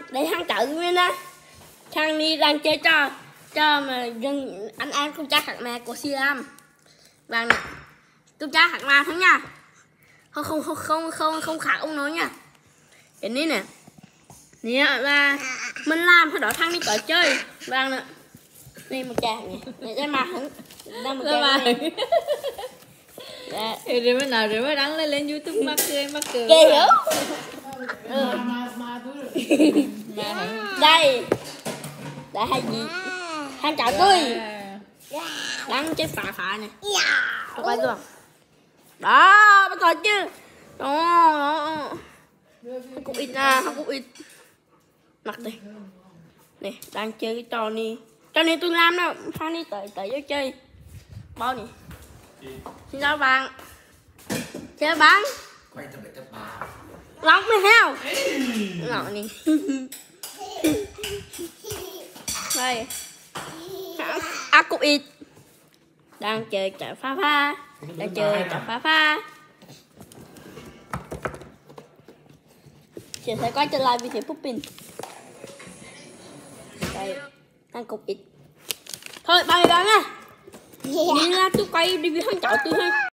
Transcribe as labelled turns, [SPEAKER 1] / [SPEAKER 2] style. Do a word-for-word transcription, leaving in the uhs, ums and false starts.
[SPEAKER 1] để hắn chợ nguyên á. Thằng đi đang chơi cho cho mà dân anh em không chắc hạt mẹ của Siam. Vàng này. Tôi chắc hạt ma thắng nha. Không không không không không không khả ông nói nha. Cái này nè. Nè là mình làm thôi đó thằng đi cởi chơi. Vàng nè. Đây một chàng này. Này ra mà hứng. Đang một chàng này. Dạ.
[SPEAKER 2] Thì rồi mới nào rồi mới đăng lên lên YouTube mắc cười mắc cười.
[SPEAKER 1] Kì hiểu. Ừ. Đây. Đây hay gì? Thằng chào tôi. Đang chơi phá phá này. Tôi quay chưa? Đó, bắt rồi chứ. Đó, đó. Không cũng ít à, không cũng ít. Mặc đi. Này, đang chơi cái trò này. Trò này tôi làm đâu, Phan đi tới tới vô chơi. Bao nhỉ? Xin chào bạn. Chào bạn.
[SPEAKER 3] Quay tập để tập bà.
[SPEAKER 1] Lóc mới heo. Ngọt đi. Đây. À cũng ít. Đang chơi chợ phá phá. Đang chơi chợ phá phá. Chị sẽ quay trở lại vì thế Puppin. Đây. Đang cục ít. Thôi, bao nhiêu đó nha. Đi ra tôi quay review thằng cháu tôi thôi.